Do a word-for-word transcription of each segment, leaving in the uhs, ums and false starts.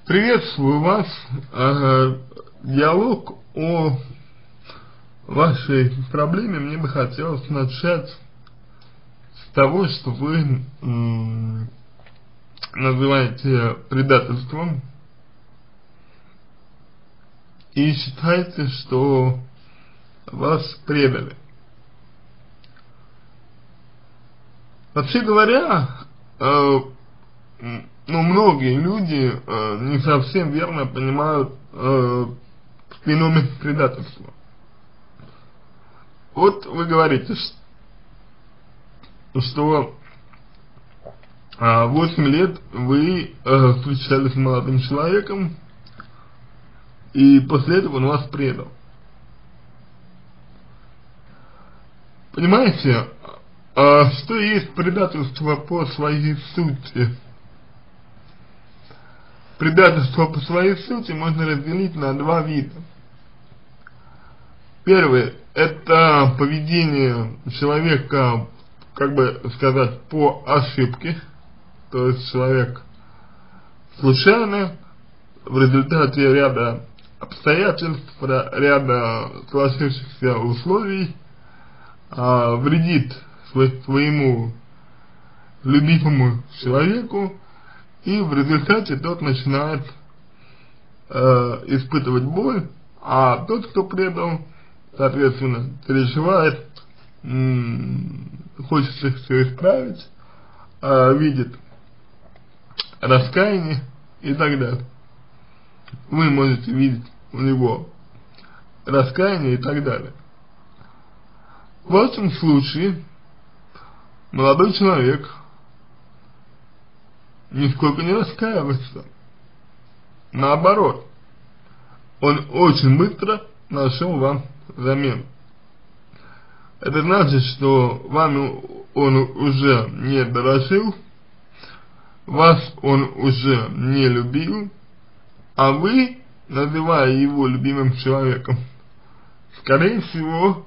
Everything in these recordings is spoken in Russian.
Приветствую вас. Э, диалог о вашей проблеме мне бы хотелось начать с того, что вы м, называете предательством и считаете, что вас предали. Вообще говоря, э, ну, многие люди э, не совсем верно понимают э, феномен предательства. Вот вы говорите, что э, восемь лет вы э, встречались с молодым человеком, и после этого он вас предал. Понимаете, э, что есть предательство по своей сути? Предательство по своей сути можно разделить на два вида. Первый – это поведение человека, как бы сказать, по ошибке. То есть человек случайно, в результате ряда обстоятельств, ряда сложившихся условий а, вредит своему любимому человеку, и в результате тот начинает э, испытывать боль, а тот, кто предал, соответственно, переживает, хочет все исправить, э, видит раскаяние и так далее. Вы можете видеть у него раскаяние и так далее. В этом случае молодой человек нисколько не раскаивается. Наоборот, он очень быстро нашел вам замену. Это значит, что вами он уже не дорожил, вас он уже не любил, а вы, называя его любимым человеком, скорее всего,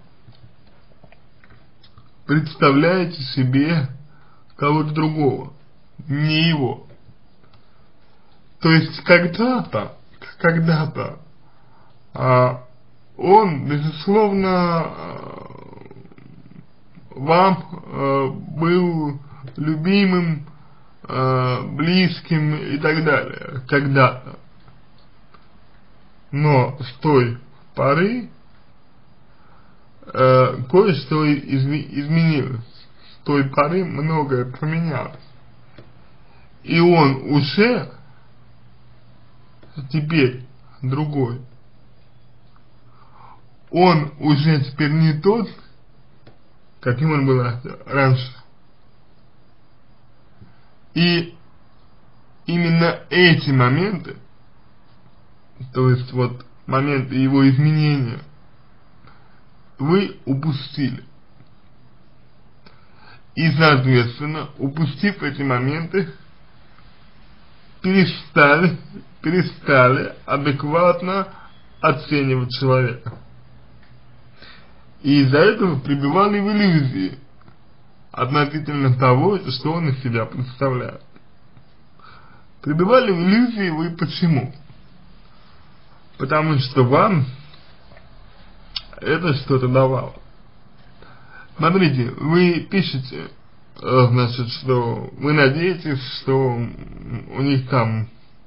представляете себе кого-то другого, не его. То есть когда-то, когда-то а, он, безусловно, а, вам а, был любимым, а, близким и так далее, когда-то. Но с той поры а, кое-что изме изменилось, с той поры многое поменялось. И он уже теперь другой. Он уже теперь не тот, каким он был раньше. И именно эти моменты, то есть вот моменты его изменения, вы упустили. И, соответственно, упустив эти моменты, перестали, перестали адекватно оценивать человека. И из-за этого пребывали в иллюзии относительно того, что он из себя представляет. Пребывали в иллюзии вы почему? Потому что вам это что-то давало. Смотрите, вы пишете, значит, что вы надеетесь, что у них там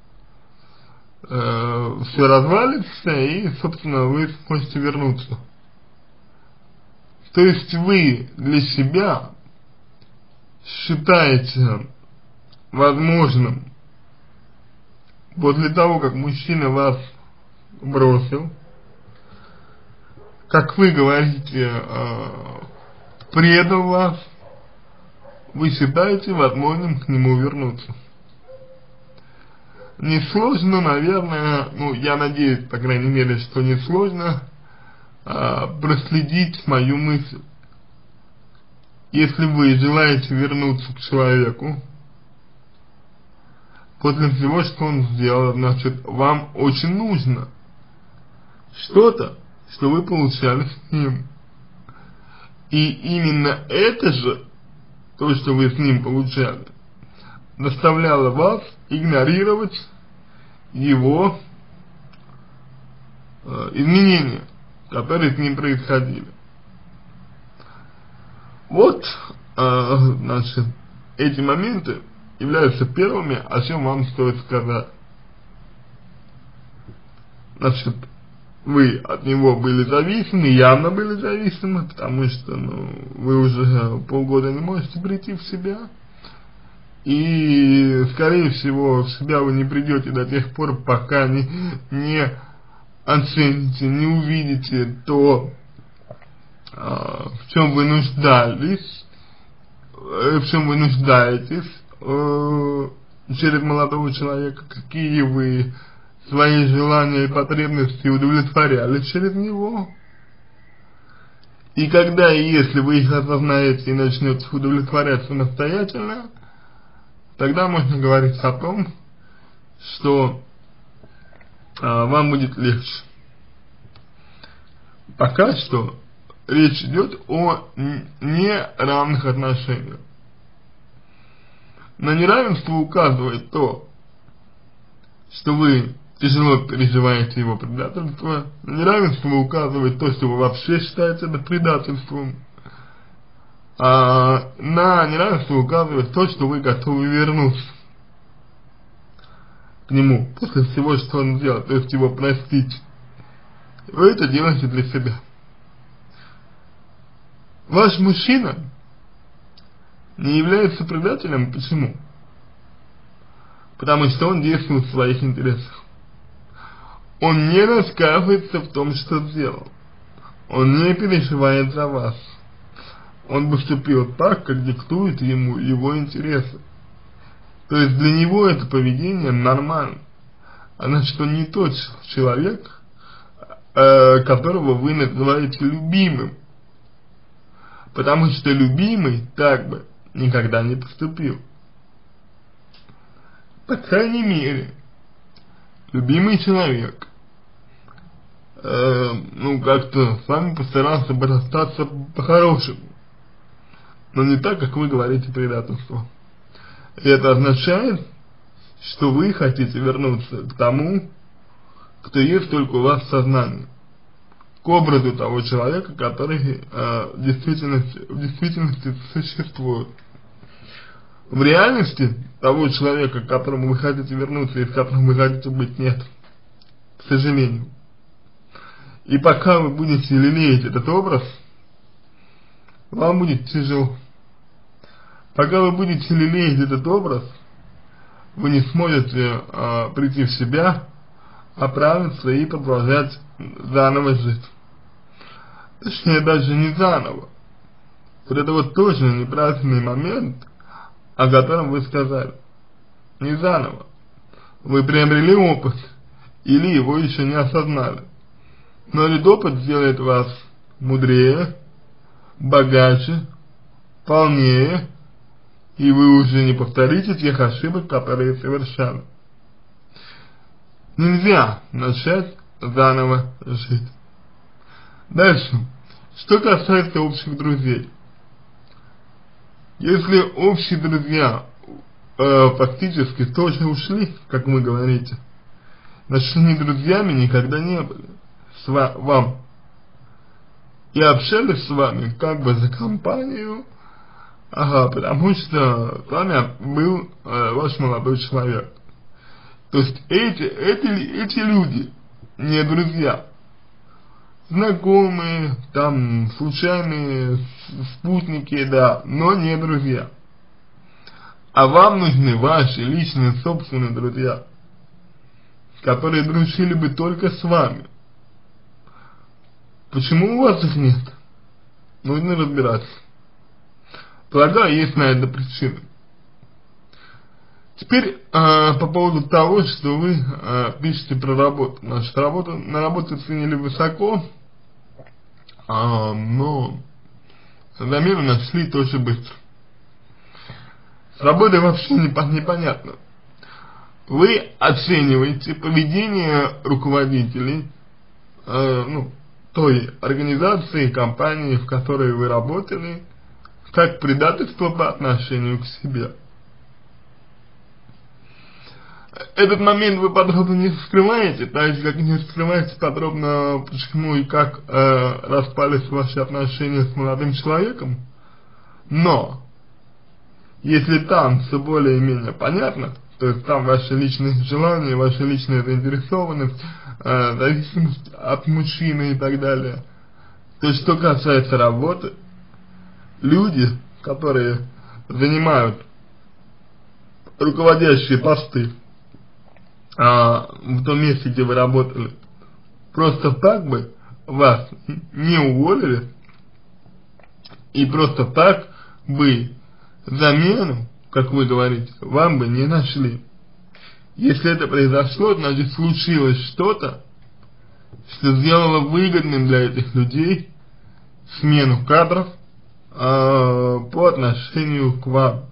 э, все развалится, и, собственно, вы сможете вернуться. То есть вы для себя считаете возможным, после того, как мужчина вас бросил, как вы говорите, э, предал вас, вы считаете возможным к нему вернуться. Несложно, наверное, ну, я надеюсь, по крайней мере, что несложно а, проследить мою мысль. Если вы желаете вернуться к человеку, после всего, что он сделал, значит, вам очень нужно что-то, что вы получали с ним. И именно это же, то, что вы с ним получали, заставляло вас игнорировать его э, изменения, которые с ним происходили. Вот, э, значит, эти моменты являются первыми, о чем вам стоит сказать. Значит, вы от него были зависимы, явно были зависимы, потому что, ну, вы уже полгода не можете прийти в себя. И, скорее всего, в себя вы не придете до тех пор, пока не, не оцените, не увидите то, а, в чем вы нуждались, в чем вы нуждаетесь э, через молодого человека, какие вы свои желания и потребности удовлетворяли через него. И когда и если вы их осознаете и начнете удовлетворять самостоятельно, тогда можно говорить о том, что а, вам будет легче. Пока что речь идет о неравных отношениях. На неравенство указывает то, что вы тяжело переживаете его предательство. На неравенство указывает то, что вы вообще считаете это предательством. А на неравенство указывает то, что вы готовы вернуться к нему после всего, что он сделал, то есть его простить. Вы это делаете для себя. Ваш мужчина не является предателем. Почему? Потому что он действует в своих интересах. Он не раскаивается в том, что сделал. Он не переживает за вас. Он поступил так, как диктует ему его интересы. То есть для него это поведение нормально. А значит, он не тот человек, э, которого вы называете любимым. Потому что любимый так бы никогда не поступил. По крайней мере, любимый человек, э, ну, как-то с вами постарался бы расстаться по-хорошему. Но не так, как вы говорите, предательство. И это означает, что вы хотите вернуться к тому, кто есть только у вас в сознании. К образу того человека, который э, в, действительности, в действительности существует. В реальности того человека, к которому вы хотите вернуться и с которым вы хотите быть, нет. К сожалению. И пока вы будете лелеять этот образ, вам будет тяжело. Пока вы будете лелеять этот образ, вы не сможете э, прийти в себя, оправиться и продолжать заново жить. Точнее, даже не заново. Вот это вот тоже неправильный момент, о котором вы сказали. Не заново. Вы приобрели опыт, или его еще не осознали. Но этот опыт сделает вас мудрее, богаче, полнее, и вы уже не повторите тех ошибок, которые совершали. Нельзя начать заново жить. Дальше. Что касается общих друзей. Если общие друзья э, фактически тоже ушли, как вы говорите, значит, они друзьями никогда не были с ва вам. И общались с вами как бы за компанию, ага, потому что с вами был э, ваш молодой человек. То есть эти, эти, эти люди не друзья. Знакомые, там, случайные спутники, да, но не друзья. А вам нужны ваши личные, собственные друзья, которые дружили бы только с вами. Почему у вас их нет? Нужно разбираться. Полагаю, есть на это причины. Теперь э, по поводу того, что вы э, пишете про работу. Значит, работу, на работу ценили высоко, э, но замену нашли тоже быстро. С работой вообще непонятно. Вы оцениваете поведение руководителей, э, ну, той организации, компании, в которой вы работали, как предательство по отношению к себе. этот момент вы подробно не скрываете, так же как не скрываете подробно, почему и как э, распались ваши отношения с молодым человеком, но если там все более-менее понятно, то есть там ваши личные желания, ваша личная заинтересованность, э, зависимость от мужчины и так далее, то есть что касается работы, люди, которые занимают руководящие посты а, в том месте, где вы работали, просто так бы вас не уволили и просто так бы замену, как вы говорите, вам бы не нашли. Если это произошло, значит случилось что-то, что сделало выгодным для этих людей смену кадров э, по отношению к вам.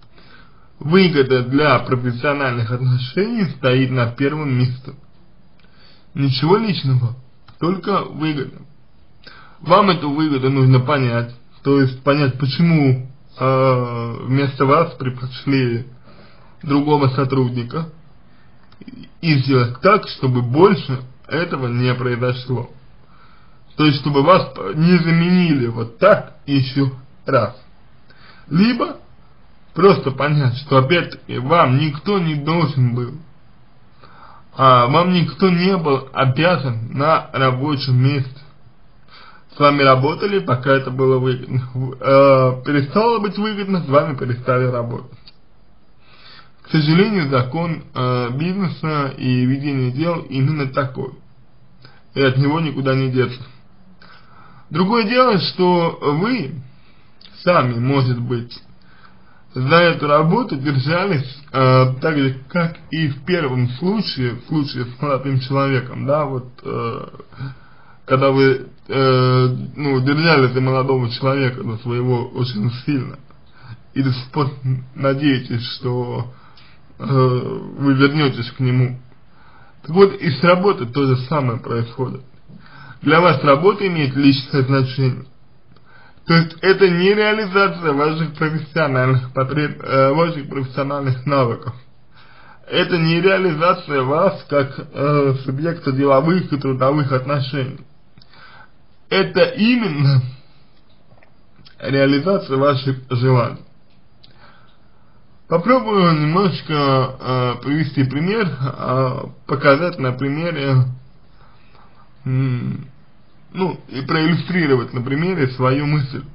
Выгода для профессиональных отношений стоит на первом месте. Ничего личного, только выгода. Вам эту выгоду нужно понять, то есть понять, почему э, вместо вас предпочли другого сотрудника, и сделать так, чтобы больше этого не произошло. То есть, чтобы вас не заменили вот так еще раз. Либо просто понять, что опять-таки вам никто не должен был, а вам никто не был обязан на рабочем месте. С вами работали, пока это было выгодно. Э, перестало быть выгодно, с вами перестали работать. К сожалению, закон э, бизнеса и ведения дел именно такой. И от него никуда не деться. Другое дело, что вы сами, может быть, за эту работу держались э, так же, как и в первом случае, в случае с молодым человеком, да, вот, э, когда вы, э, ну, держали за молодого человека, за своего очень сильно, и до сих пор надеетесь, что э, вы вернетесь к нему. Так вот, и с работой то же самое происходит. Для вас работа имеет личное значение. То есть это не реализация ваших профессиональных потреб, э, ваших профессиональных навыков. Это не реализация вас как э, субъекта деловых и трудовых отношений. Это именно реализация ваших желаний. Попробую немножко э, привести пример, э, показать на примере, м, ну, и проиллюстрировать на примере свою мысль.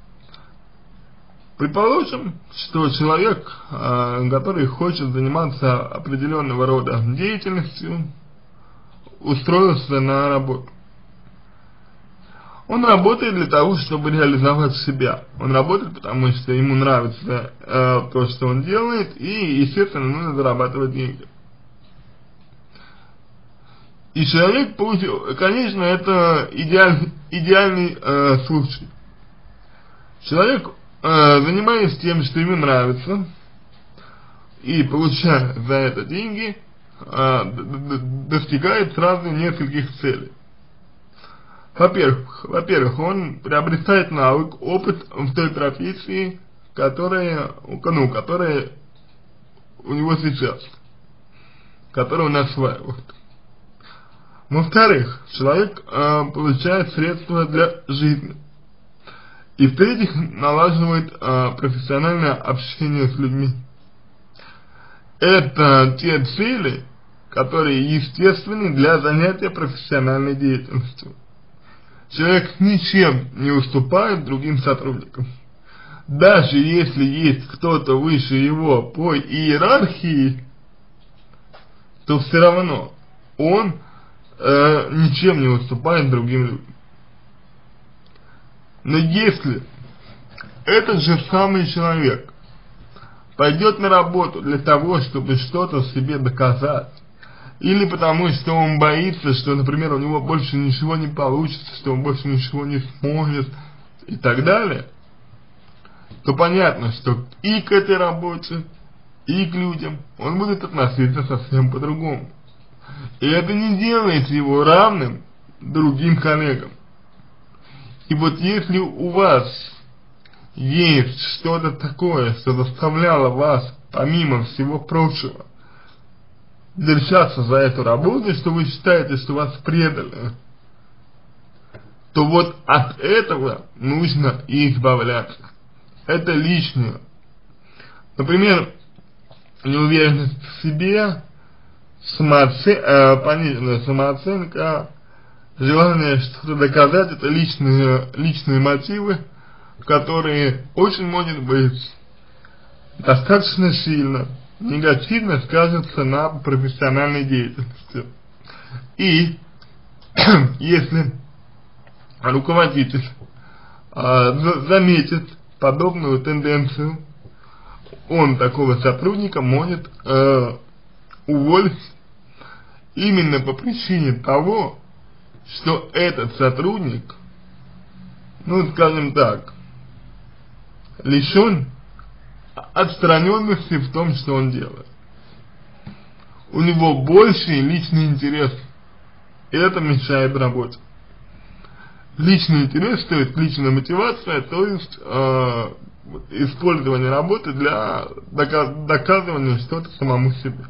Предположим, что человек, э, который хочет заниматься определенного рода деятельностью, устроился на работу. Он работает для того, чтобы реализовать себя. Он работает, потому что ему нравится э, то, что он делает, и, естественно, нужно зарабатывать деньги. И человек получил, конечно, это идеаль, идеальный э, случай. Человек, э, занимаясь тем, что ему нравится, и получая за это деньги, э, достигает сразу нескольких целей. Во-первых, во-первых, он приобретает навык, опыт в той профессии, которая, ну, которая у него сейчас, которую он осваивает. Во-вторых, человек э, получает средства для жизни. И в-третьих, налаживает э, профессиональное общение с людьми. Это те цели, которые естественны для занятия профессиональной деятельностью. Человек ничем не уступает другим сотрудникам. Даже если есть кто-то выше его по иерархии, то все равно он э, ничем не уступает другим людям. Но если этот же самый человек пойдет на работу для того, чтобы что-то себе доказать, или потому что он боится, что, например, у него больше ничего не получится, что он больше ничего не сможет и так далее, то понятно, что и к этой работе, и к людям он будет относиться совсем по-другому. И это не делает его равным другим коллегам. И вот если у вас есть что-то такое, что заставляло вас, помимо всего прочего, держаться за эту работу, что вы считаете, что вас предали, то вот от этого нужно и избавляться. Это лишнее. Например, неуверенность в себе, самооце... э, пониженная самооценка, желание что-то доказать, это личные, личные мотивы, которые очень, может быть, достаточно сильно негативно скажутся на профессиональной деятельности. И если руководитель э, заметит подобную тенденцию, он такого сотрудника может э, уволить именно по причине того, что этот сотрудник, ну скажем так, лишен отстраненности в том, что он делает. У него больший личный интерес, и это мешает работе. Личный интерес, то есть личная мотивация, то есть э, использование работы для доказ доказывания что-то самому себе.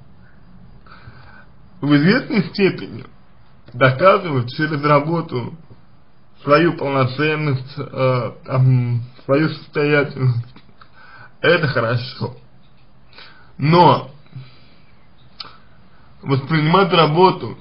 В известной степени доказывать через работу свою полноценность, э, там, свою состоятельность, это хорошо. Но воспринимать работу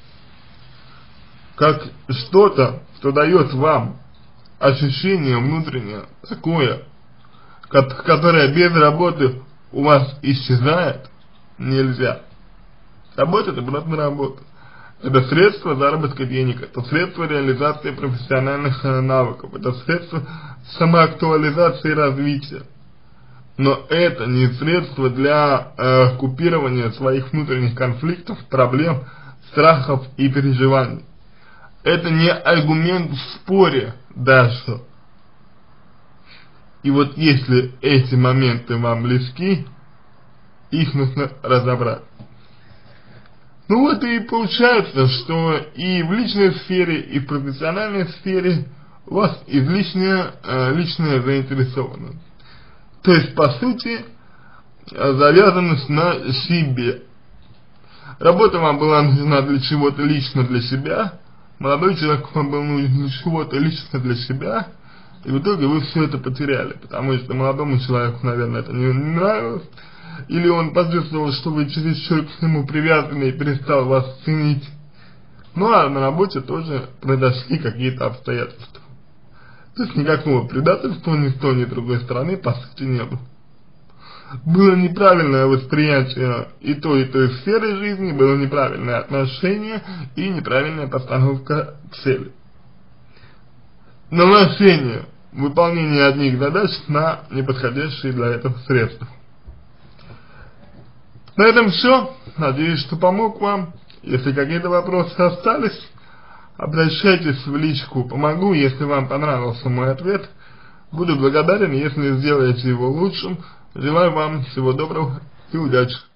как что-то, что дает вам ощущение внутреннее такое, которое без работы у вас исчезает, нельзя. Работа — это просто работа. Это средство заработка денег, это средство реализации профессиональных навыков, это средство самоактуализации и развития. Но это не средство для э, купирования своих внутренних конфликтов, проблем, страхов и переживаний. Это не аргумент в споре даже. И вот если эти моменты вам близки, их нужно разобрать. Ну вот и получается, что и в личной сфере, и в профессиональной сфере у вас излишняя э, личная заинтересованность. То есть, по сути, завязанность на себе. Работа вам была нужна для чего-то лично для себя, молодой человек вам был нужен для чего-то лично для себя, и в итоге вы все это потеряли, потому что молодому человеку, наверное, это не нравилось, или он почувствовал, что вы чересчур к нему привязаны и перестал вас ценить. Ну а на работе тоже произошли какие-то обстоятельства. То есть никакого предательства ни с той, ни с другой стороны по сути не было. Было неправильное восприятие и той, и той сферы жизни, было неправильное отношение и неправильная постановка цели. Наношение, выполнение одних задач на неподходящие для этого средства. На этом все. Надеюсь, что помог вам. Если какие-то вопросы остались, обращайтесь в личку «Помогу», если вам понравился мой ответ. Буду благодарен, если сделаете его лучшим. Желаю вам всего доброго и удачи.